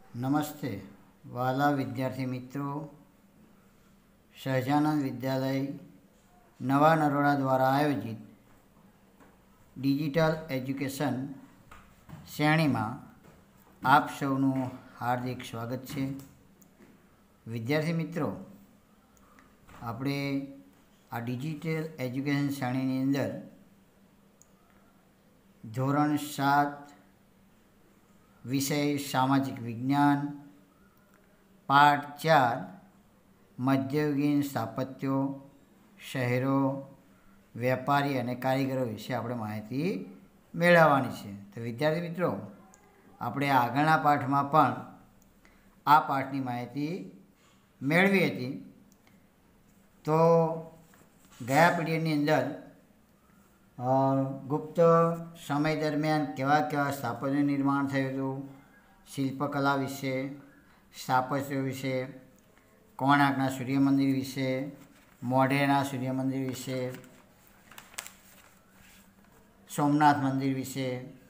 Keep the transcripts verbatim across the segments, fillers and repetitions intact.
નમસ્તે વાલા વિદ્યાર્થી મિત્રો, સહજાનંદ વિદ્યાલય નવા નરોડા દ્વારા આયોજિત ડિજિટલ એજ્યુકેશન શ્રેણીમાં આપ સૌનું હાર્દિક સ્વાગત છે. વિદ્યાર્થી મિત્રો, આપણે આ ડિજિટલ એજ્યુકેશન શ્રેણીની અંદર ધોરણ સાત વિષય સામાજિક વિજ્ઞાન, પાઠ ચાર મધ્યયુગીન સ્થાપત્યો, શહેરો, વેપારી અને કારીગરો વિશે આપણે માહિતી મેળવવાની છે. તો વિદ્યાર્થી મિત્રો, આપણે આગળના પાઠમાં પણ આ પાઠની માહિતી મેળવી હતી. તો ગયા પીરિયડની અંદર ગુપ્ત સમય દરમિયાન કેવા કેવા સ્થાપત્યનું નિર્માણ થયું હતું, શિલ્પકલા વિશે, સ્થાપત્યો વિશે, કોણાર્કના સૂર્ય મંદિર વિશે, મોઢેરાના સૂર્ય મંદિર વિશે, સોમનાથ મંદિર વિશે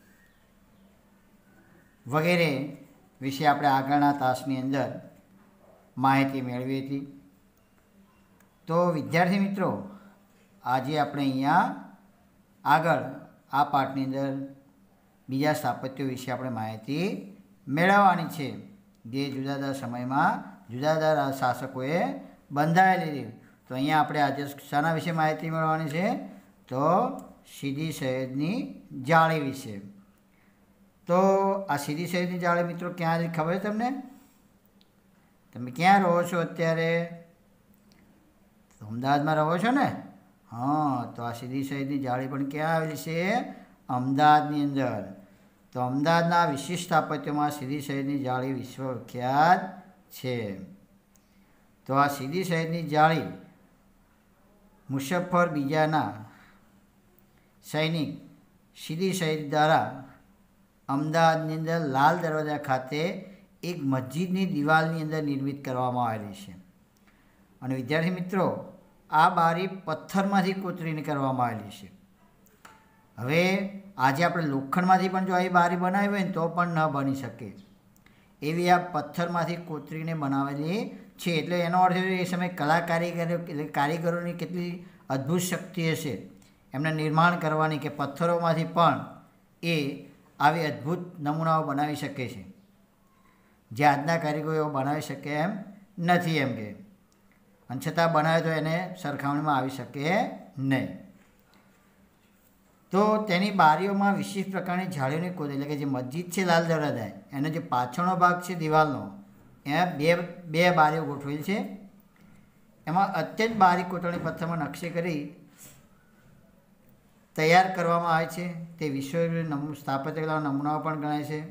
વગેરે વિશે આપણે આગળના તાસની અંદર માહિતી મેળવી હતી. તો વિદ્યાર્થી મિત્રો, આજે આપણે અહીંયા આગળ આ પાઠની અંદર બીજા સ્થાપત્યો વિશે આપણે માહિતી મેળવવાની છે, જે જુદા જુદા સમયમાં જુદા જુદા શાસકોએ બંધાયેલી. તો અહીંયા આપણે આજે શાના વિશે માહિતી મેળવવાની છે? તો સીદી સૈયદની જાળી વિશે. તો આ સીદી સૈયદની જાળી મિત્રો ક્યાં ખબર છે તમને? તમે ક્યાં રહો છો અત્યારે? અમદાવાદમાં રહો છો ને? હા, તો આ સીદી સૈયદની જાળી પણ ક્યાં આવેલી છે? અમદાવાદની અંદર. તો અમદાવાદના વિશિષ્ટ સ્થાપત્યોમાં સીદી સૈયદની જાળી વિશ્વવિખ્યાત છે. તો આ સીદી સૈયદની જાળી મુઝફ્ફર બીજાના સૈનિક સીદી સૈયદ દ્વારા અમદાવાદની અંદર લાલ દરવાજા ખાતે એક મસ્જિદની દિવાલની અંદર નિર્મિત કરવામાં આવેલી છે. અને વિદ્યાર્થી મિત્રો, આ બારી પથ્થરમાંથી કોતરીને કરવામાં આવેલી છે. હવે આજે આપણે લોખંડમાંથી પણ જો આ બારી બનાવી હોય ને તો પણ ન બની શકે એવી આ પથ્થરમાંથી કોતરીને બનાવેલી છે. એટલે એનો અર્થ એ સમયે કલા કારીગરો એટલે કારીગરોની કેટલી અદ્ભુત શક્તિ હશે એમને નિર્માણ કરવાની, કે પથ્થરોમાંથી પણ એ આવી અદ્ભુત નમૂનાઓ બનાવી શકે છે, જે આજના કારીગરો એવો બનાવી શકે એમ નથી. એમ કે અને છતાં બનાવે તો એને સરખામણીમાં આવી શકે નહીં. તો તેની બારીઓમાં વિશિષ્ટ પ્રકારની જાળીઓની કોતરી, એટલે કે જે મસ્જિદ છે લાલ દરવાજા, એનો જે પાછળનો ભાગ છે દિવાલનો, એમાં બે બે બારીઓ ગોઠવેલી છે. એમાં અત્યંત બારીક કોતરણી પથ્થરમાં નકશી કરી તૈયાર કરવામાં આવે છે. તે વિશ્વ સ્થાપત્ય કલાના નમૂનાઓ પણ ગણાય છે.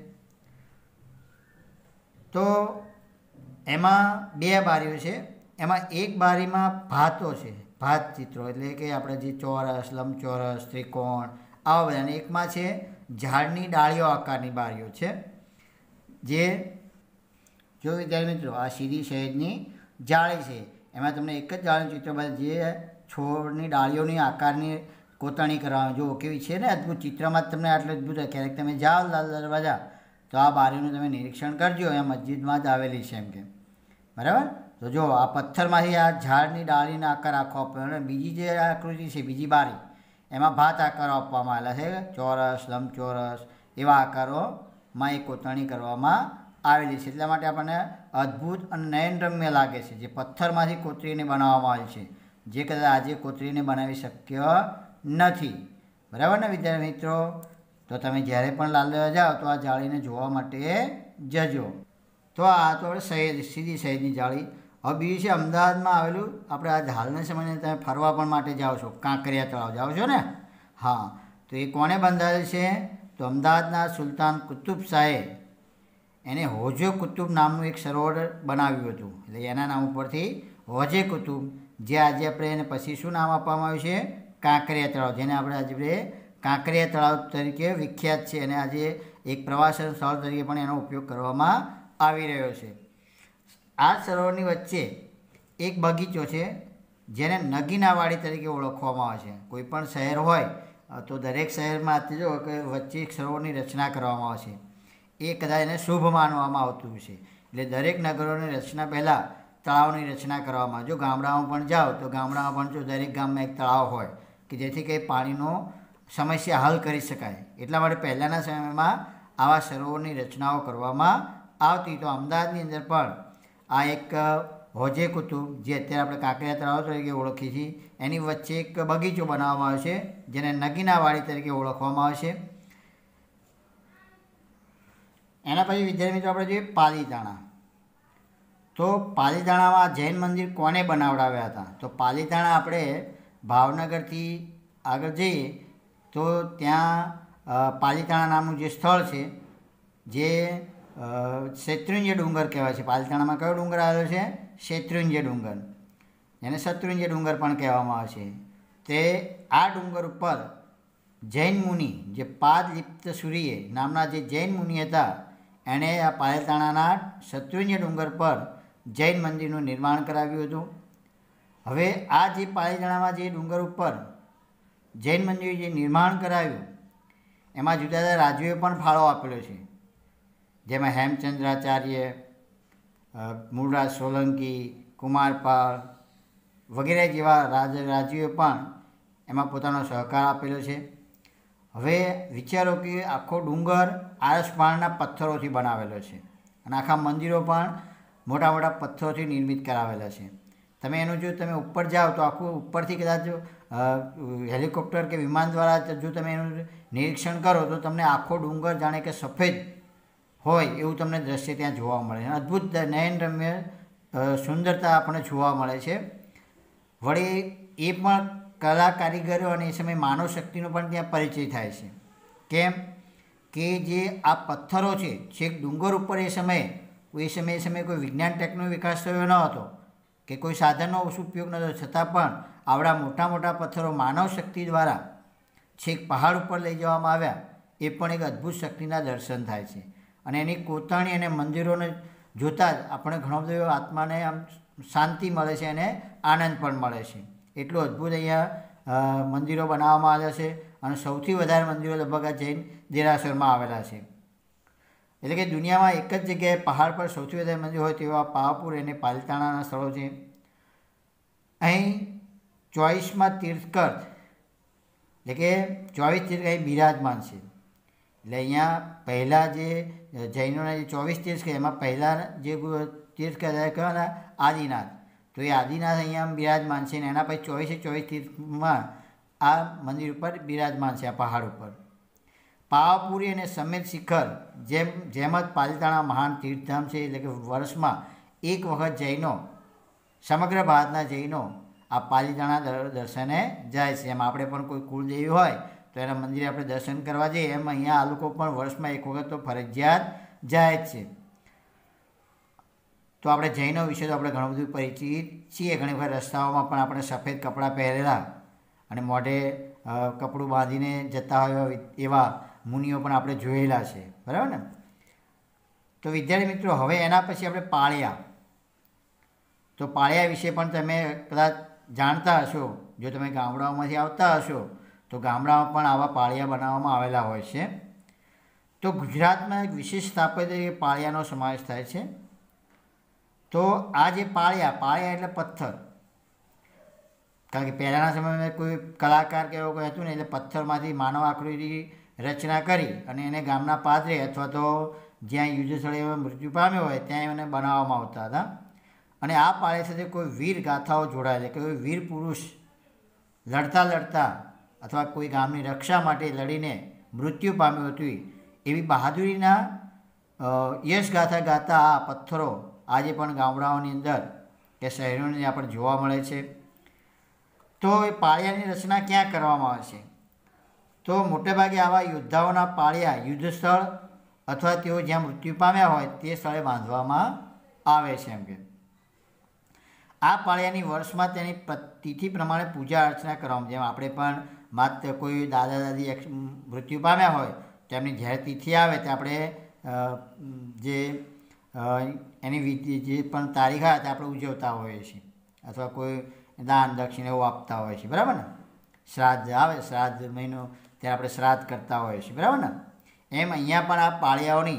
તો એમાં બે બારીઓ છે. એમાં એક બારીમાં ભાતો છે, ભાત ચિત્રો, એટલે કે આપણે જે ચોરસ, લંબચોરસ, ત્રિકોણ આવા બધા. અને એકમાં છે ઝાડની ડાળીઓ આકારની બારીઓ છે. જે જો વિદ્યાર્થી મિત્રો, આ સીદી સૈયદની જાળી છે. એમાં તમને એક જ જાળીનું ચિત્ર બતાવે, જે છોડની ડાળીઓની આકારની કોતરણી કરવાની. જો કેવી છે ને અદ્ભુત ચિત્રમાં જ તમને આટલું અદ્ભુત. ક્યારેક તમે જાઓ લાલ દરવાજા તો આ બારીનું તમે નિરીક્ષણ કરજો, એ મસ્જિદમાં જ આવેલી છે એમ કે. બરાબર? તો જો આ પથ્થરમાંથી આ ઝાડની ડાળીને આકાર આખો આપ્યો. અને બીજી જે આકૃતિ છે, બીજી બારી, એમાં ભાત આકારો આપવામાં આવેલા છે, ચોરસ, લંબચોરસ એવા આકારોમાં એ કોતરણી કરવામાં આવેલી છે. એટલા માટે આપણને અદ્ભુત અને નયનરમ્ય લાગે છે, જે પથ્થરમાંથી કોતરીને બનાવવામાં આવેલી છે, જે કદાચ આજે કોતરીને બનાવી શક્ય નથી. બરાબર ને વિદ્યાર્થી મિત્રો? તો તમે જ્યારે પણ લાલ દરવાજા જાઓ તો આ જાળીને જોવા માટે જજો. તો આ તો આપણે સૈયદ સીદી સૈયદની જાળી. હવે બીજું છે અમદાવાદમાં આવેલું, આપણે આ હાલના સમયે તમે ફરવા પણ માટે જાઓ છો, કાંકરિયા તળાવ જાઓ છો ને? હા, તો એ કોણે બંધાવેલ છે? તો અમદાવાદના સુલતાન કુતુબ શાહે એને હોજે કુતુબ નામનું એક સરોવર બનાવ્યું હતું. એટલે એના નામ ઉપરથી હોજે કુતુબ, જે આજે આપણે એને પછી શું નામ આપવામાં આવ્યું છે? કાંકરિયા તળાવ, જેને આપણે આજે કાંકરિયા તળાવ તરીકે વિખ્યાત છે. અને આજે એક પ્રવાસન સ્થળ તરીકે પણ એનો ઉપયોગ કરવામાં આવી રહ્યો છે. આ સરોવરની વચ્ચે એક બગીચો છે, જેને નગીનાવાડી તરીકે ઓળખવામાં આવે છે. કોઈ પણ શહેર હોય તો દરેક શહેરમાં જો કે વચ્ચે એક સરોવરની રચના કરવામાં આવે છે. એ કદાચ એને શુભ માનવામાં આવતું છે. એટલે દરેક નગરોની રચના પહેલાં તળાવની રચના કરવામાં. જો ગામડામાં પણ જાઓ તો ગામડામાં પણ જો દરેક ગામમાં એક તળાવ હોય કે જેથી કંઈ પાણીનો સમસ્યા હલ કરી શકાય. એટલા માટે પહેલાંના સમયમાં આવા સરોવરની રચનાઓ કરવામાં આવતી. તો અમદાવાદની અંદર પણ આ એક હોજે કુતુબ, જે અત્યારે આપણે કાંકરિયા તળાવ તરીકે ઓળખીએ છીએ, એની વચ્ચે એક બગીચો બનાવવામાં આવે છે જેને નગીનાવાડી તરીકે ઓળખવામાં આવે છે. એના પછી વિદ્યાર્થી મિત્રો આપણે જોઈએ પાલીતાણા. તો પાલીતાણામાં જૈન મંદિર કોને બનાવડાવ્યા હતા? તો પાલીતાણા આપણે ભાવનગરથી આગળ જઈએ તો ત્યાં પાલીતાણા નામનું જે સ્થળ છે, જે શેત્રુંજય ડુંગર કહેવાય છે. પાલીતાણામાં કયો ડુંગર આવેલો છે? શેત્રુંજય ડુંગર, જેને શત્રુંજય ડુંગર પણ કહેવામાં આવે છે. તે આ ડુંગર ઉપર જૈન મુનિ, જે પાદલિપ્ત સૂર્ય નામના જે જૈન મુનિ હતા, એણે આ પાલીતાણાના શત્રુંજય ડુંગર પર જૈન મંદિરનું નિર્માણ કરાવ્યું હતું. હવે આ જે પાલીતાણામાં જે ડુંગર ઉપર જૈન મંદિર જે નિર્માણ કરાવ્યું, એમાં જુદા જુદા રાજ્યોએ પણ ફાળો આપેલો છે. જેમાં હેમચંદ્રાચાર્ય, મૂળરાજ સોલંકી, કુમારપાળ વગેરે જેવા રાજ રાજ્યોએ પણ એમાં પોતાનો સહકાર આપેલો છે. હવે વિચારો કે આખો ડુંગર આરસપહાણના પથ્થરોથી બનાવેલો છે અને આખા મંદિરો પણ મોટા મોટા પથ્થરોથી નિર્મિત કરાવેલા છે. તમે એનું જો તમે ઉપર જાઓ તો આખું ઉપરથી કદાચ હેલિકોપ્ટર કે વિમાન દ્વારા જો તમે એનું નિરીક્ષણ કરો તો તમને આખો ડુંગર જાણે કે સફેદ હોય એવું તમને દ્રશ્ય ત્યાં જોવા મળે. અદ્ભુત નયનરમ્ય સુંદરતા આપણને જોવા મળે છે. વળી એ પણ કલા કારીગરો અને એ સમયે માનવ શક્તિનો પણ ત્યાં પરિચય થાય છે. કેમ કે જે આ પથ્થરો છે, છેક ડુંગર ઉપર એ સમયે એ સમયે એ સમયે કોઈ વિજ્ઞાન ટેકનો વિકાસ થયો ન હતો કે કોઈ સાધનનો ઉપયોગ ન હતો, છતાં પણ આવડા મોટા મોટા પથ્થરો માનવ શક્તિ દ્વારા છેક પહાડ ઉપર લઈ જવામાં આવ્યા. એ પણ એક અદ્ભુત શક્તિના દર્શન થાય છે. અને એની કોતરણી અને મંદિરોને જોતાં જ આપણે ઘણો બધો આત્માને આમ શાંતિ મળે છે અને આનંદ પણ મળે છે. એટલું અદ્ભુત અહીંયા મંદિરો બનાવવામાં આવ્યા છે. અને સૌથી વધારે મંદિરો લગભગ આ જૈન દેરાસરમાં આવેલા છે. એટલે કે દુનિયામાં એક જ જગ્યાએ પહાડ પર સૌથી વધારે મંદિર હોય તેવા પાવાપુર અને પાલીતાણાના સ્થળો છે. અહીં ચોવીસમાં તીર્થકર એટલે કે ચોવીસ તીર્થ અહીં બિરાજમાન છે. એટલે અહીંયા પહેલાં જે જૈનોના જે ચોવીસ તીર્થ છે એમાં પહેલાં જે તીર્થ કહેવાય આદિનાથ, તો એ આદિનાથ અહીંયા બિરાજમાન છે. અને એના પછી ચોવીસે ચોવીસ તીર્થમાં આ મંદિર ઉપર બિરાજમાન છે, આ પહાડ ઉપર. પાવાપુરી અને સમેત શિખર જેમ જેમ જ પાલીતાણા મહાન તીર્થધામ છે. એટલે કે વર્ષમાં એક વખત જૈનો, સમગ્ર ભારતના જૈનો આ પાલીતાણા દર્શને જાય છે. એમ આપણે પણ કોઈ કુળદેવી હોય તો એના મંદિરે આપણે દર્શન કરવા જઈએ, એમ અહીંયા આ લોકો પણ વર્ષમાં એક વખત તો ફરજિયાત જાય જ છે. તો આપણે જૈનો વિશે તો આપણે ઘણું બધું પરિચિત છીએ. ઘણી વખત રસ્તાઓમાં પણ આપણે સફેદ કપડાં પહેરેલા અને મોઢે કપડું બાંધીને જતા હોય એવા મુનિઓ પણ આપણે જોયેલા છે, બરાબર ને. તો વિદ્યાર્થી મિત્રો, હવે એના પછી આપણે પાળિયા. તો પાળિયા વિશે પણ તમે કદાચ જાણતા હશો. જો તમે ગામડાઓમાંથી આવતા હશો તો ગામડામાં પણ આવા પાળિયા બનાવવામાં આવેલા હોય છે. તો ગુજરાતમાં એક વિશેષ સ્થાપત્ય તરીકે પાળિયાનો સમાવેશ થાય છે. તો આ જે પાળિયા પાળિયા એટલે પથ્થર, કારણ કે પહેલાંના સમયમાં કોઈ કલાકાર કે એવું કોઈ હતું ને, એટલે પથ્થરમાંથી માનવ આકૃતિ રચના કરી અને એને ગામના પાદરે અથવા તો જ્યાં યુદ્ધ સ્થળે મૃત્યુ પામ્યો હોય ત્યાં એને બનાવવામાં આવતા હતા. અને આ પાળિયા સાથે કોઈ વીર ગાથાઓ જોડાયેલી, કે કોઈ વીર પુરુષ લડતા લડતા અથવા કોઈ ગામની રક્ષા માટે લડીને મૃત્યુ પામ્યું હતું એવી બહાદુરીના યશગાથા ગાતા આ પથ્થરો આજે પણ ગામડાઓની અંદર કે શહેરોની અંદર આપણને જોવા મળે છે. તો એ પાળિયાની રચના ક્યાં કરવામાં આવે છે? તો મોટેભાગે આવા યોદ્ધાઓના પાળિયા યુદ્ધ સ્થળ અથવા તેઓ જ્યાં મૃત્યુ પામ્યા હોય તે સ્થળે બાંધવામાં આવે છે. એમ કે આ પાળિયાની વર્ષમાં તેની તિથિ પ્રમાણે પૂજા અર્ચના કરવામાં, જેમ આપણે પણ માત્ર કોઈ દાદા દાદી મૃત્યુ પામ્યા હોય તો એમની જ્યારે તિથિ આવે તે આપણે જે એની વિધિ જે પણ તારીખ આવે તે આપણે ઉજવતા હોઈએ છીએ, અથવા કોઈ દાન દક્ષિણ એવું આપતા હોય છે, બરાબર ને. શ્રાદ્ધ આવે, શ્રાદ્ધ મહિનો ત્યારે આપણે શ્રાદ્ધ કરતા હોઈએ છીએ, બરાબર ને. એમ અહીંયા પણ આ પાળિયાઓની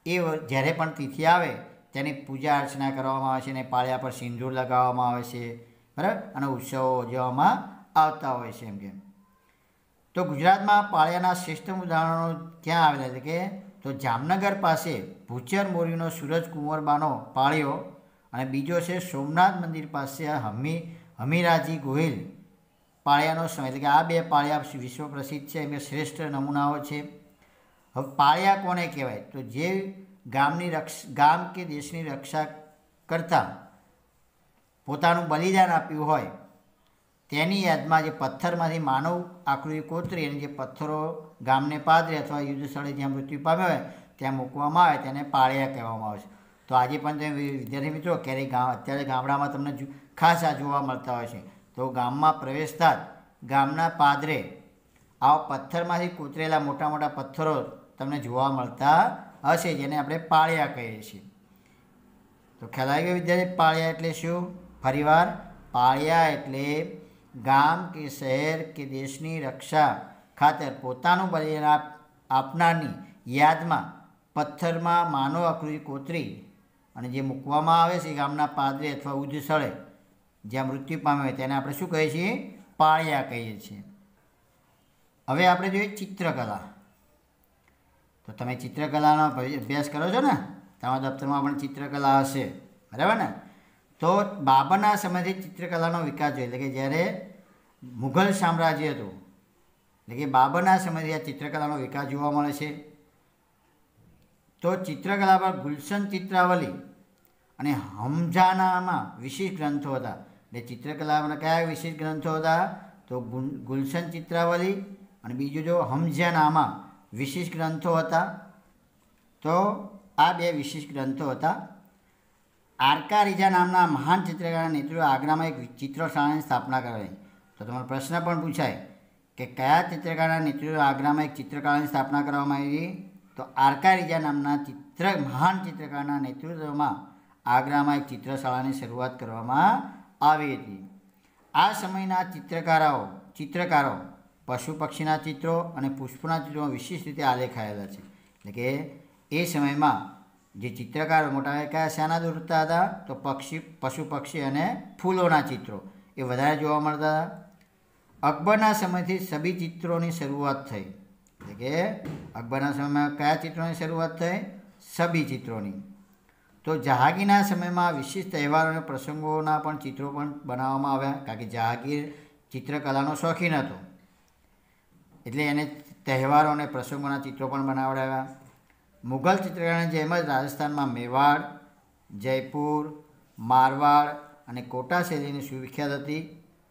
એ જ્યારે પણ તિથિ આવે તેની પૂજા અર્ચના કરવામાં આવે છે અને પાળિયા પર સિંદૂર લગાવવામાં આવે છે, બરાબર, અને ઉત્સવો ઉજવવામાં આવતા હોય છે. એમ કે તો ગુજરાતમાં પાળિયાના શ્રેષ્ઠ ઉદાહરણો ક્યાં આવેલા છે કે તો જામનગર પાસે ભૂચર મોરીનો સૂરજ કુંવરબાનો પાળિયો અને બીજો છે સોમનાથ મંદિર પાસે હમી હમીરાજી ગોહિલ પાળિયાનો સમય. એટલે કે આ બે પાળિયા વિશ્વ પ્રસિદ્ધ છે, એમ શ્રેષ્ઠ નમૂનાઓ છે. હવે પાળિયા કોને કહેવાય? તો જે ગામની રક્ષ ગામ કે દેશની રક્ષા કરતાં પોતાનું બલિદાન આપ્યું હોય તેની યાદમાં જે પથ્થરમાંથી માનવ આકૃતિ કોતરી અને જે પથ્થરો ગામને પાદરે અથવા યુદ્ધ સ્થળે જ્યાં મૃત્યુ પામ્યો હોય ત્યાં મૂકવામાં આવે તેને પાળિયા કહેવામાં આવે છે. તો આજે પણ તમે વિદ્યાર્થી મિત્રો ક્યારેય ગામ અત્યારે ગામડામાં તમને ખાસ આ જોવા મળતા હોય છે. તો ગામમાં પ્રવેશતા જ ગામના પાદરે આવા પથ્થરમાંથી કોતરેલા મોટા મોટા પથ્થરો તમને જોવા મળતા હશે, જેને આપણે પાળિયા કહીએ છીએ. તો ખ્યાલ આવી ગયો વિદ્યાર્થી? પાળિયા એટલે શું? ફરીવાર, પાળિયા એટલે ગામ કે શહેર કે દેશની રક્ષા ખાતર પોતાનું બલિદાન આપનારની યાદમાં પથ્થરમાં માનવ આકૃતિ કોતરી અને જે મૂકવામાં આવે છે ગામના પાદરે અથવા યુદ્ધ સ્થળે જ્યાં મૃત્યુ પામે હોય તેને આપણે શું કહીએ છીએ? પાળિયા કહીએ છીએ. હવે આપણે જોઈએ ચિત્રકલા. તો તમે ચિત્રકલાનો અભ્યાસ કરો છો ને, તમારા દફતરમાં પણ ચિત્રકલા હશે, બરાબર ને? તો બાબરના સમયથી ચિત્રકલાનો વિકાસ જોઈએ. એટલે કે જ્યારે મુઘલ સામ્રાજ્ય હતું, એટલે કે બાબરના સમયથી આ ચિત્રકલાનો વિકાસ જોવા મળે છે. તો ચિત્રકલા પર ગુલશન ચિત્રાવલી અને હમઝાનામાં વિશેષ ગ્રંથો હતા. એટલે ચિત્રકલામાં કયા વિશેષ ગ્રંથો હતા? તો ગુલશન ચિત્રાવલી અને બીજું જો હમઝાનામાં વિશેષ ગ્રંથો હતા. તો આ બે વિશેષ ગ્રંથો હતા. આરકા રીજા નામના મહાન ચિત્રકારના નેતૃત્વ આગ્રામાં એક ચિત્રશાળાની સ્થાપના કરાઈ. તો તમારો પ્રશ્ન પણ પૂછાય કે કયા ચિત્રકારના નેતૃત્વ આગ્રામાં એક ચિત્રકલાની સ્થાપના કરવામાં આવી? તો આરકા રીજા નામના ચિત્ર મહાન ચિત્રકારના નેતૃત્વમાં આગ્રામાં એક ચિત્રશાળાની શરૂઆત કરવામાં આવી હતી. આ સમયના ચિત્રકારો ચિત્રકારો પશુ પક્ષીના ચિત્રો અને પુષ્પના ચિત્રો વિશેષ રીતે આલેખાયેલા છે. એટલે કે એ સમયમાં જે ચિત્રકારો મોટા કયા શાના દોરતા હતા? તો પક્ષી પશુ પક્ષી અને ફૂલોના ચિત્રો એ વધારે જોવા મળતા હતા. અકબરના સમયથી છબી ચિત્રોની શરૂઆત થઈ. એટલે કે અકબરના સમયમાં કયા ચિત્રોની શરૂઆત થઈ? છબી ચિત્રોની. તો જહાંગીરના સમયમાં વિશેષ તહેવારો અને પ્રસંગોના પણ ચિત્રો પણ બનાવવામાં આવ્યા, કારણ કે જહાંગીર ચિત્રકલાનો શોખીન હતો એટલે એને તહેવારો અને પ્રસંગોના ચિત્રો પણ બનાવડાવ્યા. મુઘલ ચિત્રકલાની જેમ જ રાજસ્થાનમાં મેવાડ, જયપુર, મારવાડ અને કોટા શૈલીની સુવિખ્યાત હતી.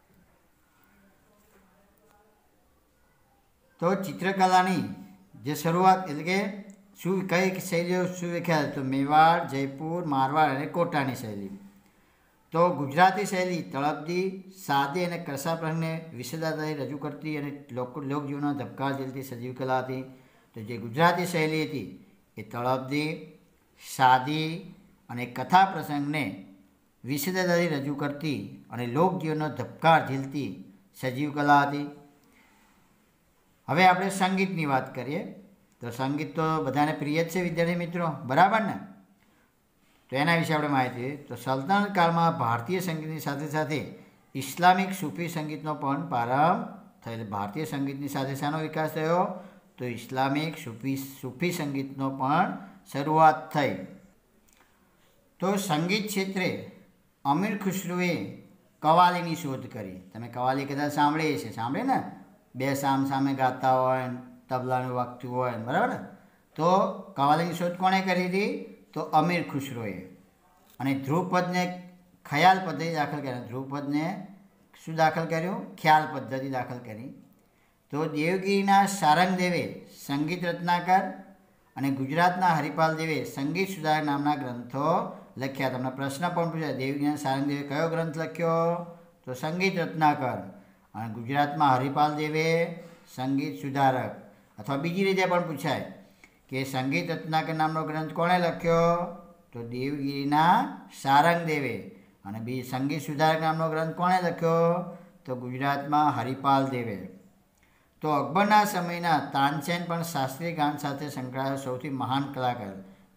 તો ચિત્રકલાની જે શરૂઆત એટલે કે શું કઈ શૈલીઓ સુવિખ્યાત? તો મેવાડ, જયપુર, મારવાડ અને કોટાની શૈલી. તો ગુજરાતી શૈલી તળપદી, સાદી અને કસા પ્રસંગને વિશેષતાથી રજૂ કરતી અને લોક લોકજીવનનો ધબકાર ઝીલતી સજીવ કલા હતી. તો જે ગુજરાતી શૈલી હતી એ તળપદી, સાદી અને કથા પ્રસંગને વિશેષતાથી રજૂ કરતી અને લોકજીવનનો ધબકાર ઝીલતી સજીવ કલા હતી. હવે આપણે સંગીતની વાત કરીએ. તો સંગીત તો બધાને પ્રિય જ છે વિદ્યાર્થી મિત્રો, બરાબર ને? તો એના વિશે આપણે માહિતી. તો સલ્તનત કાળમાં ભારતીય સંગીતની સાથે સાથે ઇસ્લામિક સૂફી સંગીતનો પણ પ્રારંભ થયેલો. ભારતીય સંગીતની સાથે શાનો વિકાસ થયો? તો ઇસ્લામિક સૂફી સૂફી સંગીતનો પણ શરૂઆત થઈ. તો સંગીત ક્ષેત્રે અમીર ખુસરોએ કવાલીની શોધ કરી. તમે કવાલી કદાચ સાંભળી છે, સાંભળે ને? બે સામ સામે ગાતા હોય, તબલાનું વાગતું હોય, બરાબર ને? તો કવાલીની શોધ કોણે કરી હતી? તો અમીર ખુસરોએ. અને ધ્રુવપદને ખ્યાલ પદ્ધતિ દાખલ કરી. ધ્રુવપદને શું દાખલ કર્યું? ખ્યાલ પદ્ધતિ દાખલ કરી. તો દેવગીરીના સારંગદેવે સંગીત રત્નાકર અને ગુજરાતના હરિપાલ દેવે સંગીત સુધારક નામના ગ્રંથો લખ્યા. તમને પ્રશ્ન પણ પૂછાય, દેવગીરીના સારંગદેવે કયો ગ્રંથ લખ્યો? તો સંગીત રત્નાકર. અને ગુજરાતમાં હરિપાલ દેવે સંગીત સુધારક. અથવા બીજી રીતે પણ પૂછાય કે સંગીત રત્નાકર નામનો ગ્રંથ કોણે લખ્યો? તો દેવગીરીના સારંગદેવે. અને બી સંગીત સુધારક નામનો ગ્રંથ કોણે લખ્યો? તો ગુજરાતમાં હરિપાલ દેવે. તો અકબરના સમયના તાનસેન પણ શાસ્ત્રીય ગાન સાથે સંકળાયેલો સૌથી મહાન કલાકાર. તો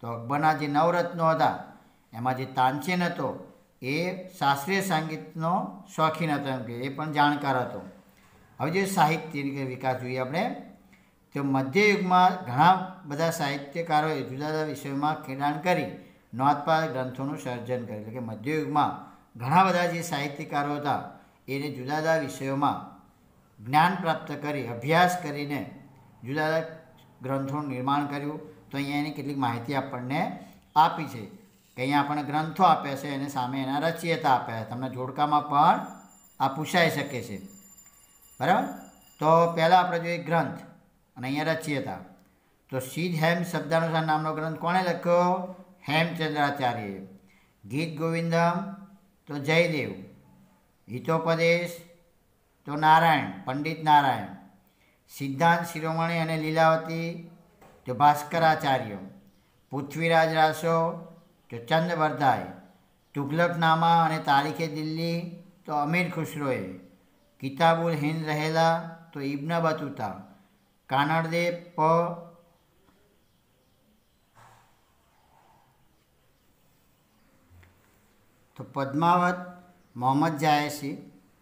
તો અકબરના જે નવરત્નો હતા એમાં જે તાનસેન હતો એ શાસ્ત્રીય સંગીતનો શોખીન હતો, એમ કે એ પણ જાણકાર હતો. હવે જે સાહિત્ય વિકાસ જોઈએ આપણે, તો મધ્યયુગમાં ઘણા બધા સાહિત્યકારોએ જુદા જુદા વિષયોમાં ખેડાણ કરી નોંધપાત્ર ગ્રંથોનું સર્જન કર્યું. એટલે કે મધ્યયુગમાં ઘણા બધા જે સાહિત્યકારો હતા એને જુદા જુદા વિષયોમાં જ્ઞાન પ્રાપ્ત કરી અભ્યાસ કરીને જુદા જુદા ગ્રંથોનું નિર્માણ કર્યું. તો અહીંયા એની કેટલીક માહિતી આપણને આપી છે કે અહીંયા આપણને ગ્રંથો આપ્યા છે અને સામે એના રચયિતા આપ્યા છે. તમને જોડકામાં પણ આ પૂછાઈ શકે છે, બરાબર. તો પહેલાં આપણે જોઈએ ગ્રંથ અને અહીંયા રચયિતા. તો સિદ્ધ હેમ શબ્દાનુસાર નામનો ગ્રંથ કોણે લખ્યો? હેમચંદ્રાચાર્યએ. ગીત ગોવિંદમ તો જયદેવ. હિતોપદેશ તો નારાયણ, પંડિત નારાયણ. સિદ્ધાંત શિરોમણી અને લીલાવતી તો ભાસ્કરાચાર્ય. પૃથ્વીરાજ રાસો તો ચંદવરદાય. તુગલકનામા અને તારીખે દિલ્હી તો અમીર ખુસરોએ. કિતાબુલ હિંદ રહેલા તો ઇબ્ન બતુતા. કાનડદે પ તો પદ્માવત મોહમ્મદ જાયસી.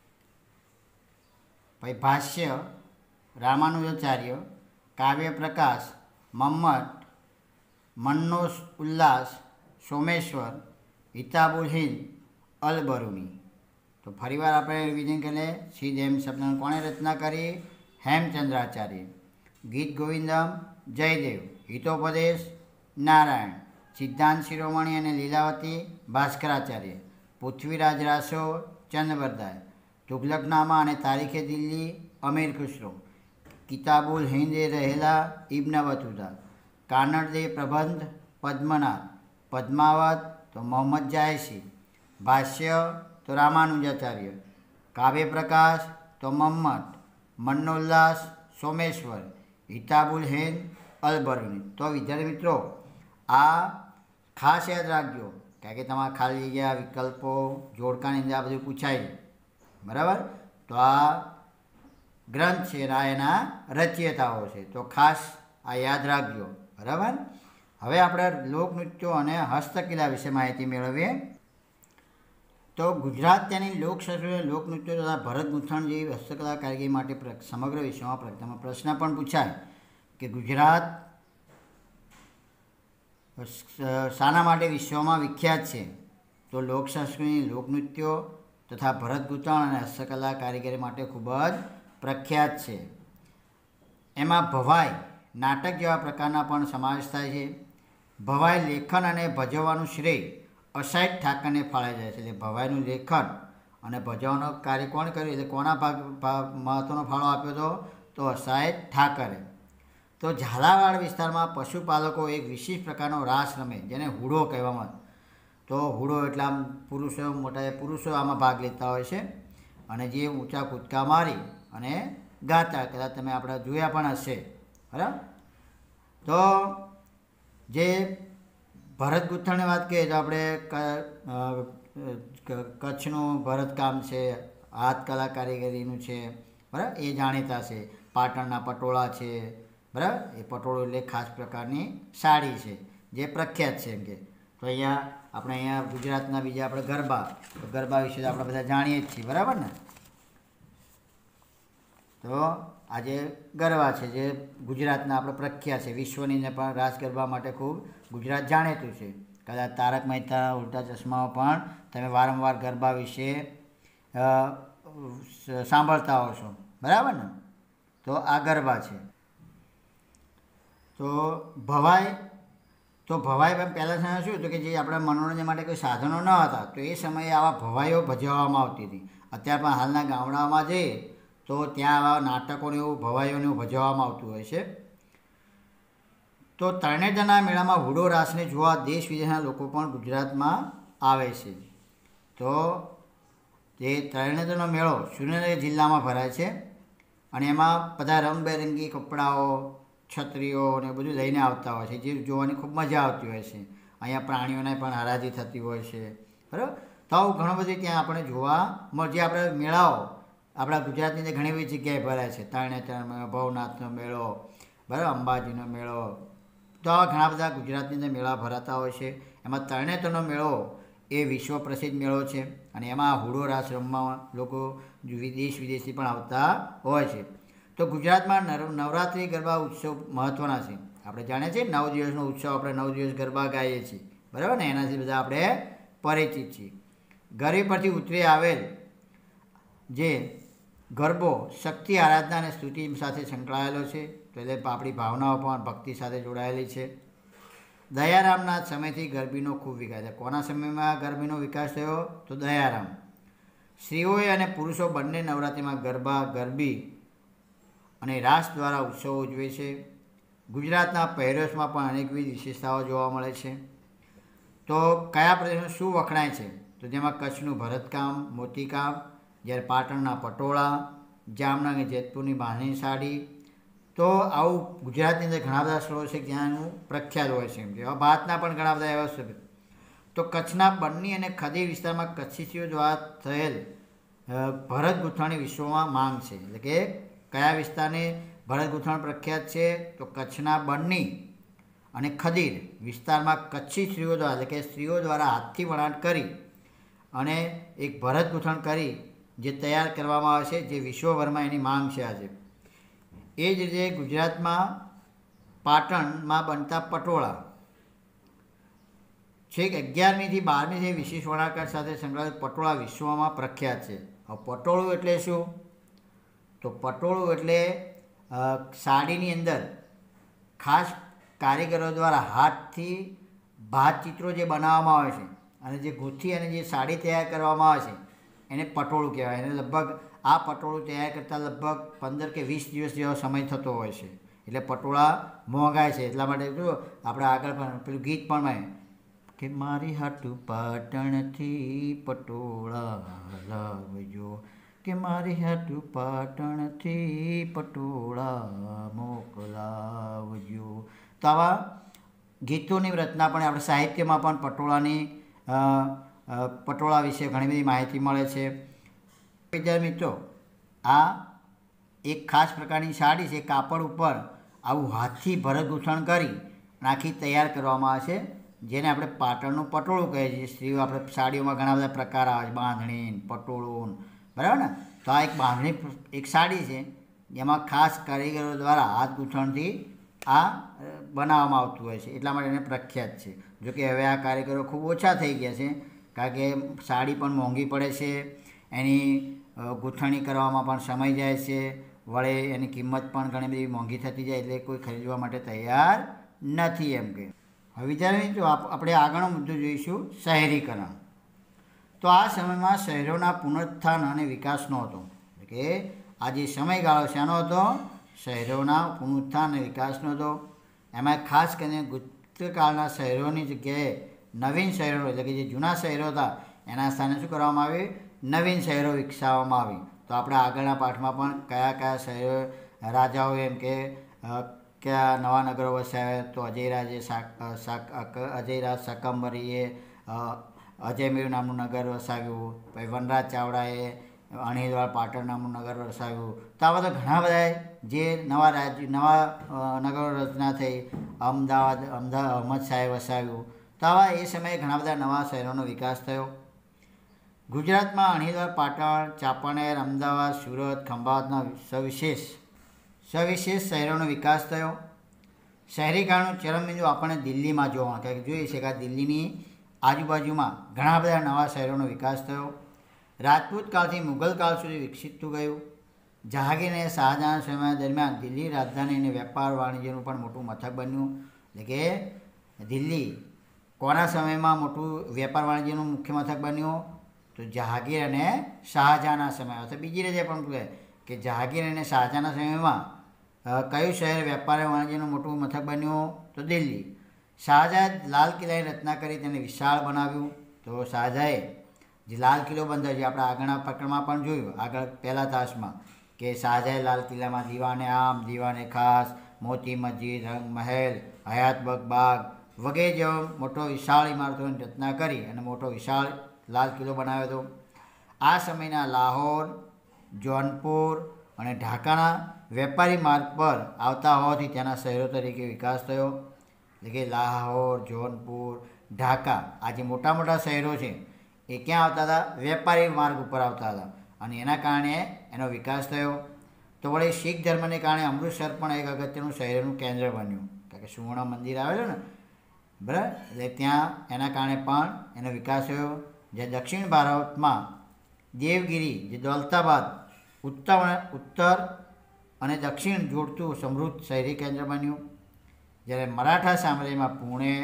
પછી ભાષ્ય રામાનુજાચાર્ય. કાવ્ય પ્રકાશ મમ્મટ. મન્નો ઉલ્લાસ સોમેશ્વર. હિતાબુલ હિંદ અલબરુની. તો ફરીવાર આપણે રિવિઝન કરીએ. સિદ્ધ હેમ શબ્દની કોણે રચના કરી? હેમચંદ્રાચાર્ય. ગીત ગોવિંદમ જયદેવ. હિતોપદેશ નારાયણ. સિદ્ધાંત શિરોમણી અને લીલાવતી ભાસ્કરાચાર્ય. પૃથ્વીરાજ રાસો ચંદવરદાય. તુગલકનામા અને તારીખે દિલ્હી અમીર ખુસરો. કિતાબુલ હિંદે રહેલા ઇબ્ન બતુતા. કાનડદે પ્રબંધ પદ્મનાથ. પદ્માવત તો મોહમ્મદ જાયસી. ભાષ્ય તો રામાનુજાચાર્ય. કાવ્ય પ્રકાશ તો મમ્મટ. મન્નોલ્લાસ સોમેશ્વર. હિતાબુલ હિંદ અલબરુની. તો વિદ્યાર્થી મિત્રો આ ખાસ યાદ રાખજો, કારણ કે તમારા ખાલી જગ્યા વિકલ્પો જોડકાની અંદર આ બધું પૂછાય, બરાબર. તો આ ગ્રંથ છે આ એના રચયિતાઓ છે, તો ખાસ આ યાદ રાખજો, બરાબર. હવે આપણે લોકનૃત્યો અને હસ્તકલા વિશે માહિતી મેળવીએ. તો ગુજરાત તેની લોકસંસ્કૃતિ લોકનૃત્યો તથા ભરત ગૂંથણ જેવી હસ્તકલા કારીગરી માટે સમગ્ર વિશ્વમાં તેમાં પ્રશ્ન પણ પૂછાય કે ગુજરાત શાના માટે વિશ્વમાં વિખ્યાત છે? તો લોક સંસ્કૃતિ લોકનૃત્યો તથા ભરત ગૂંથણ અને હસ્તકલા કારીગરી માટે ખૂબ જ પ્રખ્યાત છે. એમાં ભવાઈ નાટક જેવા પ્રકારના પણ સમાવેશ થાય છે. ભવાઈ લેખન અને ભજવવાનું શ્રેય અસાઈડ ઠાકરને ફાળે જાય છે. એટલે ભવાઈનું લેખન અને ભજવવાનું કાર્ય કોણ કર્યું? એટલે કોના ભાગ મહત્વનો ફાળો આપ્યો હતો? તો અસાઈડ ઠાકરે. તો ઝાલાવાડ વિસ્તારમાં પશુપાલકો એક વિશિષ્ટ પ્રકારનો રાસ રમે, જેને હુડો કહેવામાં. તો હુડો એટલે આમ પુરુષો મોટા પુરુષો આમાં ભાગ લેતા હોય છે અને જે ઊંચા કૂદકા મારી અને ગાતા, કદાચ તમે આપણે જોયા પણ હશે, બરાબર. તો જે ભરત ગૂંથણની વાત કરીએ તો આપણે કચ્છનું ભરતકામ છે, હાથકલા કારીગરીનું છે, બરાબર, એ જાણીતા છે. પાટણના પટોળા છે, બરાબર, એ પટોળું એટલે ખાસ પ્રકારની સાડી છે જે પ્રખ્યાત છે. એમ કે તો અહીંયા આપણે અહીંયા ગુજરાતના બીજા આપણે ગરબા, તો ગરબા વિશે આપણે બધા જાણીએ જ છીએ, બરાબર ને. તો આજે ગરબા છે જે ગુજરાતના આપણે પ્રખ્યાત છે, વિશ્વની અંદર પણ રાસ ગરબા માટે ખૂબ ગુજરાત જાણીતું છે. કદાચ તારક મહેતા ઉલ્ટા ચશ્માઓ પણ તમે વારંવાર ગરબા વિશે સાંભળતા હો છો, બરાબર ને. તો આ ગરબા છે. તો ભવાઈ તો ભવાઈ પહેલાં સમય શું હતું કે જે આપણે મનોરંજન માટે કોઈ સાધનો ન હતા, તો એ સમયે આવા ભવાઈઓ ભજવવામાં આવતી હતી. અત્યારે પણ હાલના ગામડાઓમાં જઈએ તો ત્યાં આવા નાટકોને એવું ભવાઈઓને એવું ભજવવામાં આવતું હોય છે. તો તરણેતરના મેળામાં હુડો રાસને જોવા દેશ વિદેશના લોકો પણ ગુજરાતમાં આવે છે. તો જે તરણેતરનો મેળો સુરેન્દ્રનગર જિલ્લામાં ભરાય છે અને એમાં બધા રંગબેરંગી કપડાઓ, છત્રીઓ ને બધું લઈને આવતા હોય છે, જે જોવાની ખૂબ મજા આવતી હોય છે. અહીંયા પ્રાણીઓને પણ હરાજી થતી હોય છે, બરાબર. તો આવું ઘણું બધું ત્યાં આપણે જોવા મળે. જે આપણે મેળાઓ આપણા ગુજરાતની અંદર ઘણી બધી જગ્યાએ ભરાય છે. તરણેતર મેળો, ભવનાથનો મેળો, બરાબર, અંબાજીનો મેળો, તો આવા ઘણા બધા ગુજરાતની અંદર મેળા ભરાતા હોય છે. એમાં તરણેતરનો મેળો એ વિશ્વ પ્રસિદ્ધ મેળો છે અને એમાં હુડો રાસ રમવા લોકો દેશ વિદેશથી પણ આવતા હોય છે. તો ગુજરાતમાં નવરાત્રિ ગરબા ઉત્સવ મહત્ત્વના છે. આપણે જાણીએ છીએ નવ દિવસનો ઉત્સવ, આપણે નવ દિવસ ગરબા ગાઈએ છીએ, બરાબર ને, એનાથી બધા આપણે પરિચિત છીએ. ગરબી પરથી ઉતરી આવેલ જે ગરબો શક્તિ આરાધના અને સ્તુતિ સાથે સંકળાયેલો છે. તો એટલે આપણી ભાવનાઓ પણ ભક્તિ સાથે જોડાયેલી છે. દયારામના સમયથી ગરબીનો ખૂબ વિકાસ થયો. કોના સમયમાં ગરબીનો વિકાસ થયો? તો દયારામ. સ્ત્રીઓએ અને પુરુષો બંને નવરાત્રિમાં ગરબા, ગરબી અને રાસ દ્વારા ઉત્સવો ઉજવે છે. ગુજરાતના પહેરવેશમાં પણ અનેકવિધ વિશેષતાઓ જોવા મળે છે. તો કયા પ્રદેશમાં શું વખણાય છે? તો જેમાં કચ્છનું ભરતકામ, મોતીકામ, જ્યારે પાટણના પટોળા, જામનગર જેતપુરની બાંધણી સાડી. તો આવું ગુજરાતની અંદર ઘણા બધા સ્થળો છે જ્યાંનું પ્રખ્યાત હોય છે. એવા ભારતના પણ ઘણા બધા એવા સ્થળો. તો કચ્છના બન્ની અને ખદી વિસ્તારમાં કચ્છી સ્ત્રીઓ દ્વારા થયેલ ભરત ગૂંથણની વિશ્વમાં માંગ છે. એટલે કે કયા વિસ્તારની ભરત ગૂંથણ પ્રખ્યાત છે? તો કચ્છના બન્ની અને ખદીર વિસ્તારમાં કચ્છી સ્ત્રીઓ દ્વારા, એટલે કે સ્ત્રીઓ દ્વારા હાથથી વણાટ કરી અને એક ભરત ગૂંથણ કરી જે તૈયાર કરવામાં આવે છે, જે વિશ્વભરમાં એની માંગ છે આજે. એ જ રીતે ગુજરાતમાં પાટણમાં બનતા પટોળા છેક અગિયારમીથી બારમી જે વિશેષ વણાટકાર સાથે સંકળાયેલ પટોળા વિશ્વમાં પ્રખ્યાત છે. હવે પટોળું એટલે શું? તો પટોળું એટલે સાડીની અંદર ખાસ કારીગરો દ્વારા હાથથી ભાત ચિત્રો જે બનાવવામાં આવે છે અને જે ગૂંથી અને જે સાડી તૈયાર કરવામાં આવે છે એને પટોળું કહેવાય. એને લગભગ આ પટોળું તૈયાર કરતાં લગભગ પંદર કે વીસ દિવસ જેવો સમય થતો હોય છે. એટલે પટોળા મોંઘાય છે. એટલા માટે જો આપણે આગળ પણ પેલું ગીત પણ મેં કે મારી હાટું પાટણથી પટોળા લાવજો, કે મારી હાટું પાટણથી પટોળા મોકલાવજો. તો આવા ગીતોની રચના પણ આપણે સાહિત્યમાં પણ પટોળાની પટોળા વિશે ઘણી બધી માહિતી મળે છે. વિદ્યાર્થી મિત્રો, આ એક ખાસ પ્રકારની સાડી છે. કાપડ ઉપર આવું હાથથી ભરત ગૂંથણ કરી આખી તૈયાર કરવામાં આવે છે, જેને આપણે પાટણનું પટોળું કહીએ છીએ. સ્ત્રીઓ આપણે સાડીઓમાં ઘણા બધા પ્રકાર આવે છે, બાંધણી, પટોળું, બરાબર ને. તો આ એક બાંધણી એક સાડી છે, જેમાં ખાસ કારીગરો દ્વારા હાથ ગૂંથણથી આ બનાવવામાં આવતું હોય છે. એટલા માટે એને પ્રખ્યાત છે. જોકે હવે આ કારીગરો ખૂબ ઓછા થઈ ગયા છે, કારણ કે સાડી પણ મોંઘી પડે છે, એની ગૂંથણી કરવામાં પણ સમય જાય છે, વળે એની કિંમત પણ ઘણી બધી મોંઘી થતી જાય, એટલે કોઈ ખરીદવા માટે તૈયાર નથી. એમ કે હવે વિચારીએ તો આપણે આગળનો મુદ્દો જોઈશું શહેરીકરણ. તો આ સમયમાં શહેરોના પુનરુત્થાન અને વિકાસનો હતો. એટલે કે આ જે સમયગાળો છે એનો હતો શહેરોના પુનરુત્થાન અને વિકાસનો હતો. એમાં ખાસ કરીને ગુપ્તકાળના શહેરોની જગ્યાએ નવીન શહેરો, એટલે કે જે જૂના શહેરો હતા એના સ્થાને શું કરવામાં આવ્યું? નવીન શહેરો વિકસાવવામાં આવી. તો આપણે આગળના પાઠમાં પણ કયા કયા શહેરો રાજાઓ એમ કે કયા નવા નગરો વસાવ્યા? તો અજયરાજે અજયરાજ શાકંભરીએ અજયમેર નામનું નગર વસાવ્યું. પછી વનરાજ ચાવડાએ અણહિલવાડ પાટણ નામનું નગર વસાવ્યું. તો આ બધા ઘણા બધા જે નવા રાજ્ય નવા નગરો રચના થઈ. અમદાવાદ અમદાવાદ અહમદ શાહે વસાવ્યું. તો આવા એ સમયે ઘણા બધા નવા શહેરોનો વિકાસ થયો. ગુજરાતમાં અણહિલવાડ, પાટણ, ચાંપાનેર, અમદાવાદ, સુરત, ખંભાતના સવિશેષ સવિશેષ શહેરોનો વિકાસ થયો. શહેરીકરણનું ચરમબિંદુ આપણને દિલ્હીમાં જોવા મળે. જોઈએ છે કે આ દિલ્હીની આજુબાજુમાં ઘણા બધા નવા શહેરોનો વિકાસ થયો. રાજપૂત કાળથી મુગલ કાળ સુધી વિકસિત થતું ગયું. જહાંગીર અને શાહજહાં સમય દરમિયાન દિલ્હી રાજધાની અને વેપાર વાણિજ્યનું પણ મોટું મથક બન્યું. એટલે કે દિલ્હી કોના સમયમાં મોટું વેપાર વાણિજ્યનું મુખ્ય મથક બન્યું? તો જહાંગીર અને શાહજહાંના સમય. અથવા બીજી રીતે પણ કહે કે જહાંગીર અને શાહજહાંના સમયમાં કયું શહેર વેપાર વાણિજ્યનું મોટું મથક બન્યું? તો દિલ્હી. શાહજહાં લાલ કિલ્લાની રચના કરી તેને વિશાળ બનાવ્યું. તો શાહજહાંએ જે લાલ કિલ્લો બંધાવ્યો, જે આપણે આગળના પ્રકરણમાં પણ જોયું, આગળ પહેલા તાસમાં, કે શાહજહાંએ લાલ કિલ્લામાં દીવાને આમ, દીવાને ખાસ, મોતી મસ્જિદ, રંગ મહેલ, હયાતબગ બાગ વગેરે જેવો મોટો વિશાળ ઇમારતોની રચના કરી અને મોટો વિશાળ લાલ કિલ્લો બનાવ્યો હતો. આ સમયના લાહોર, જૌનપુર અને ઢાકાના વેપારી માર્ગ પર આવતા હોવાથી તેના શહેરો તરીકે વિકાસ થયો. એટલે કે લાહોર, જોનપુર, ઢાકા, આ જે મોટા મોટા શહેરો છે એ ક્યાં આવતા હતા? વેપારી માર્ગ ઉપર આવતા હતા અને એના કારણે એનો વિકાસ થયો. તો વળી શીખ ધર્મને કારણે અમૃતસર પણ એક અગત્યનું શહેરનું કેન્દ્ર બન્યું, કારણ કે સુવર્ણ મંદિર આવેલું ને, બરાબર, એટલે ત્યાં એના કારણે પણ એનો વિકાસ થયો. જે દક્ષિણ ભારતમાં દેવગિરી, જે દૌલતાબાદ ઉત્તર ઉત્તર અને દક્ષિણ જોડતું સમૃદ્ધ શહેરી કેન્દ્ર બન્યું. જ્યારે મરાઠા સામ્રાજ્યમાં પુણે,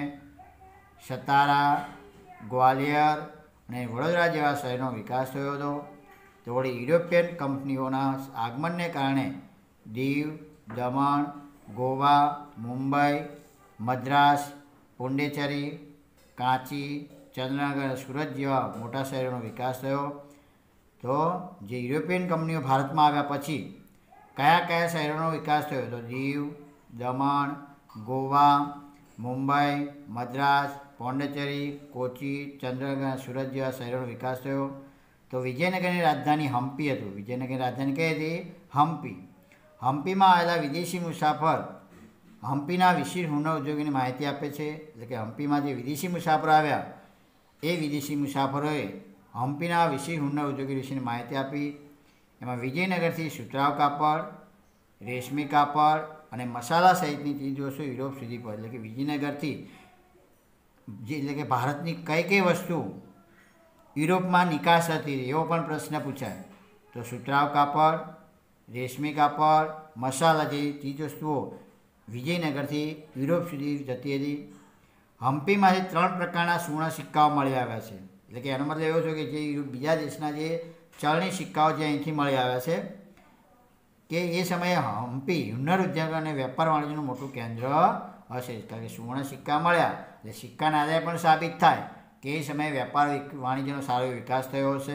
સતારા, ગ્વાલિયર અને વડોદરા જેવા શહેરનો વિકાસ થયો હતો. તો વળી યુરોપિયન કંપનીઓના આગમનને કારણે દીવ, દમણ, ગોવા, મુંબઈ, મદ્રાસ, પોંડિચેરી, કાંચી, ચંદ્રનગર અને સુરત જેવા મોટા શહેરોનો વિકાસ થયો. તો જે યુરોપિયન કંપનીઓ ભારતમાં આવ્યા પછી કયા કયા શહેરોનો વિકાસ થયો? તો દીવ, દમણ, ગોવા, મુંબઈ, મદ્રાસ, પોંડિચેરી, કોચી, ચંદ્રનગર અને સુરત જેવા શહેરોનો વિકાસ થયો. તો વિજયનગરની રાજધાની હમ્પી હતું. વિજયનગરની રાજધાની કઈ હતી? હમ્પી. હમ્પીમાં આવેલા વિદેશી મુસાફર હમ્પીના વિશિષ્ટ હુનર ઉદ્યોગોની માહિતી આપે છે. એટલે કે હમ્પીમાં જે વિદેશી મુસાફરો આવ્યા એ વિદેશી મુસાફરોએ હમ્પીના વિશિષ્ટ હુનર ઉદ્યોગો વિશેની માહિતી આપી. એમાં વિજયનગરથી સુતરાઉ કાપડ, રેશમી કાપડ અને મસાલા સહિતની ચીજવસ્તુ યુરોપ સુધી પહોંચી. એટલે કે વિજયનગરથી જે એટલે કે ભારતની કઈ કઈ વસ્તુ યુરોપમાં નિકાસ હતી એવો પણ પ્રશ્ન પૂછાય. તો સુતરાઉ કાપડ, રેશમી કાપડ, મસાલા જેવી ચીજવસ્તુઓ વિજયનગરથી યુરોપ સુધી જતી હતી. હમ્પીમાંથી ત્રણ પ્રકારના સુવર્ણ સિક્કાઓ મળી આવ્યા છે. એટલે કે એનો મતલબ એવો છે કે જે બીજા દેશના જે ચલણી સિક્કાઓ જે અહીંથી મળી આવ્યા છે કે એ સમયે હમ્પી હુનર ઉદ્યોગ અને વેપાર વાણિજ્યનું મોટું કેન્દ્ર હશે. કારણ કે સુવર્ણ સિક્કા મળ્યા એટલે સિક્કાના આધારે પણ સાબિત થાય કે એ સમયે વેપાર વાણિજ્યનો સારો વિકાસ થયો હશે.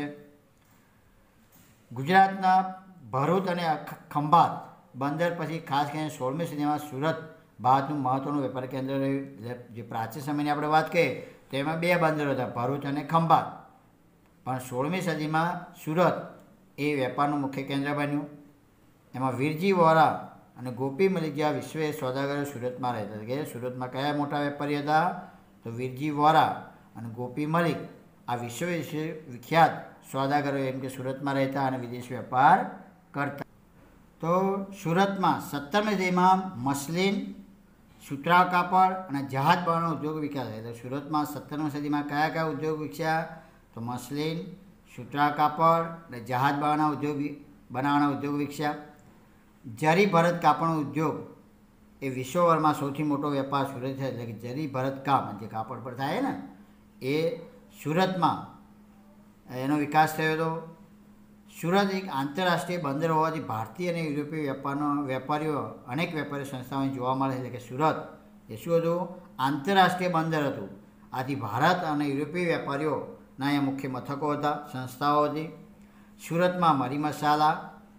ગુજરાતના ભરૂચ અને ખંભાત બંદર પછી ખાસ કરીને સોળમી સદીમાં સુરત ભારતનું મહત્ત્વનું વેપાર કેન્દ્ર રહ્યું. જે પ્રાચીન સમયની આપણે વાત કરીએ તો એમાં બે બંદરો હતા, ભરૂચ અને ખંભાત. પણ સોળમી સદીમાં સુરત એ વેપારનું મુખ્ય કેન્દ્ર બન્યું. એમાં વીરજી વોરા અને ગોપી મલિક જેવા વિશ્વ સોદાગરો સુરતમાં રહેતા હતા. કે સુરતમાં કયા મોટા વેપારી હતા? તો વીરજી વોરા અને ગોપી મલિક આ વિશ્વ વિખ્યાત સોદાગરો એમ કે સુરતમાં રહેતા અને વિદેશ વેપાર કરતા. તો સુરતમાં સત્તરમી સદીમાં મસલિન, સુતરાઉ કાપડ અને જહાજ બનાવવાનો ઉદ્યોગ વિકાસ થયો. તો સુરતમાં સત્તરમી સદીમાં કયા કયા ઉદ્યોગ વિકસ્યા? તો મસલિન, સુતરાઉ કાપડ અને જહાજ બનાવવાના ઉદ્યોગ બનાવવાના ઉદ્યોગ વિકસ્યા. જરી ભરત કાપડનો ઉદ્યોગ એ વિશ્વભરમાં સૌથી મોટો વેપાર સુરત છે. એટલે કે જરી ભરત કામ જે કાપડ પર થાય ને એ સુરતમાં એનો વિકાસ થયો હતો. સુરત એક આંતરરાષ્ટ્રીય બંદર હોવાથી ભારતીય અને યુરોપીય વેપારનો વેપારીઓ અનેક વેપારી સંસ્થાઓ જોવા મળે છે. એટલે કે સુરત એ શું હતું? આંતરરાષ્ટ્રીય બંદર હતું. આથી ભારત અને યુરોપીય વેપારીઓના અહીંયા મુખ્ય મથકો હતા, સંસ્થાઓ હતી. સુરતમાં મરી મસાલા,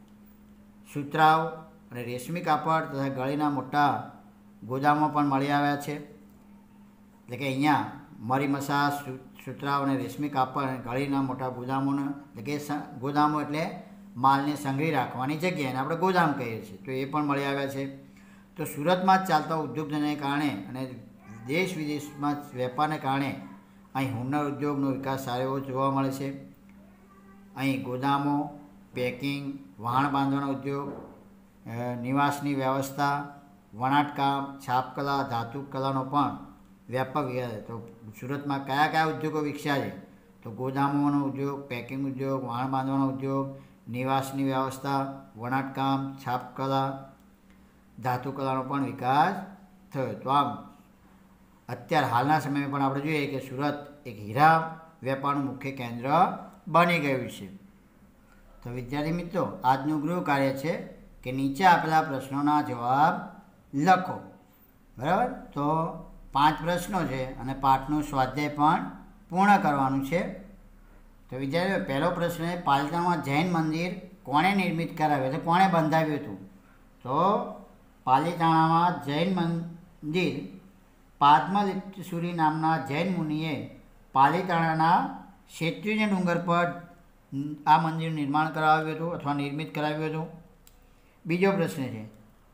સુતરાઉ અને રેશમી કાપડ તથા ગળીના મોટા ગોદામો પણ મળી આવ્યા છે. એટલે કે અહીંયા મરી મસાલા, સુતરાઉ અને રેશમી કાપડ અને ગળીના મોટા ગોદામોને એટલે કે ગોદામો એટલે માલને સંગ્રહી રાખવાની જગ્યા એને આપણે ગોદામ કહીએ છીએ. તો એ પણ મળી આવ્યા છે. તો સુરતમાં જ ચાલતા ઉદ્યોગ ધંધાને કારણે અને દેશ વિદેશમાં વેપારને કારણે અહીં હુનર ઉદ્યોગનો વિકાસ સારો એવો જોવા મળે છે. અહીં ગોદામો, પેકિંગ, વહાણ બાંધવાનો ઉદ્યોગ, નિવાસની વ્યવસ્થા, વણાટકામ, છાપકલા, ધાતુ કલાનો પણ વ્યાપક વિકાસ. તો સુરતમાં કયા કયા ઉદ્યોગો વિકસ્યા છે? તો ગોદામોનો ઉદ્યોગ, પેકિંગ ઉદ્યોગ, વહાણ બાંધવાનો ઉદ્યોગ, નિવાસની વ્યવસ્થા, વણાટકામ, છાપકલા, ધાતુકલાનો પણ વિકાસ થયો. તો આમ અત્યારે હાલના સમયમાં પણ આપણે જોઈએ કે સુરત એક હીરા વેપારનું મુખ્ય કેન્દ્ર બની ગયું છે. તો વિદ્યાર્થી મિત્રો, આજનું ગૃહ કાર્ય છે કે નીચે આપેલા પ્રશ્નોના જવાબ લખો. બરાબર? તો પાંચ પ્રશ્નો છે અને પાઠનું સ્વાધ્યાય પણ પૂર્ણ કરવાનું છે. તો વિદ્યાર્થીઓ, પહેલો પ્રશ્ન છે પાલિતાણામાં જૈન મંદિર કોણે નિર્મિત કરાવ્યું? એટલે કોણે બંધાવ્યું હતું? તો પાલિતાણામાં જૈન મંદિર પાદ્મલિપ્તસુરી નામના જૈન મુનિએ પાલિતાણાના ક્ષેત્રીય ડુંગર પર આ મંદિરનું નિર્માણ કરાવ્યું હતું અથવા નિર્મિત કરાવ્યું હતું. બીજો પ્રશ્ન છે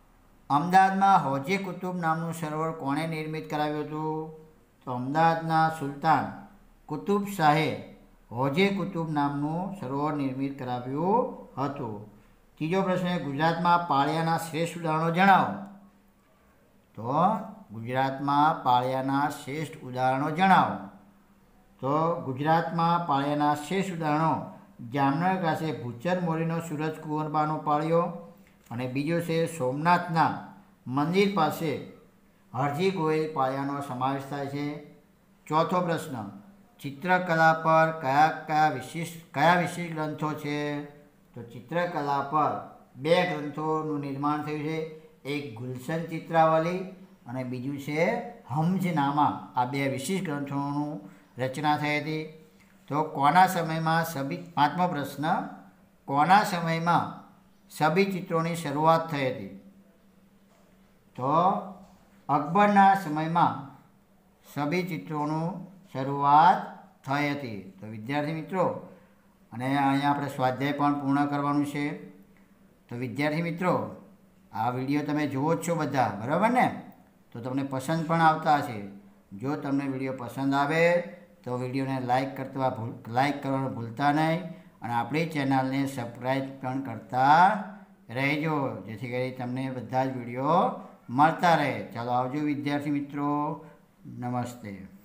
અમદાવાદમાં હૌજે કુતુબ નામનું સરોવર કોણે નિર્મિત કરાવ્યું હતું? તો અમદાવાદના સુલતાન કુતુબ શાહે હૌજે કુતુબ નામનું સરોવર નિર્મિત કરાવ્યું હતું. ત્રીજો પ્રશ્ન, ગુજરાતમાં પાળિયાના શ્રેષ્ઠ ઉદાહરણો જણાવો. તો ગુજરાતમાં પાળિયાના શ્રેષ્ઠ ઉદાહરણો જણાવો. તો ગુજરાતમાં પાળિયાના શ્રેષ્ઠ ઉદાહરણો જામનગર પાસે ભૂચર મોરીનો સૂરજ કુંવરબાનો પાળિયો, અને બીજો છે સોમનાથના મંદિર પાસે હરજી ગોયલ પાળિયાનો સમાવેશ થાય છે. ચોથો પ્રશ્ન, ચિત્રકલા પર કયા કયા વિશિષ્ટ કયા વિશિષ્ટ ગ્રંથો છે? તો ચિત્રકલા પર બે ગ્રંથોનું નિર્માણ થયું છે. એક ગુલશન ચિત્રાવલી અને બીજું છે હમજનામા. આ બે વિશિષ્ટ ગ્રંથોનું રચના થઈ હતી. તો કોના સમયમાં સભી પાંચમો પ્રશ્ન, કોના સમયમાં સભી ચિત્રોની શરૂઆત થઈ હતી? તો અકબરના સમયમાં સભી ચિત્રોનું શરૂઆત થઈ હતી. તો વિદ્યાર્થી મિત્રો, અને અહીંયા આપણે સ્વાધ્યાય પણ પૂર્ણ કરવાનું છે. તો વિદ્યાર્થી મિત્રો, આ વિડીયો તમે જુઓ જ છો બધા, બરાબર ને? તો તમને પસંદ પણ આવતા હશે. જો તમને વિડીયો પસંદ આવે તો વિડીયોને લાઈક કરતા ભૂલ લાઈક કરવાનું ભૂલતા નહીં, અને આપણી ચેનલને સબસ્ક્રાઈબ પણ કરતા રહેજો, જેથી કરી તમને બધા જ વિડીયો મળતા રહે. ચાલો આવજો વિદ્યાર્થી મિત્રો, નમસ્તે.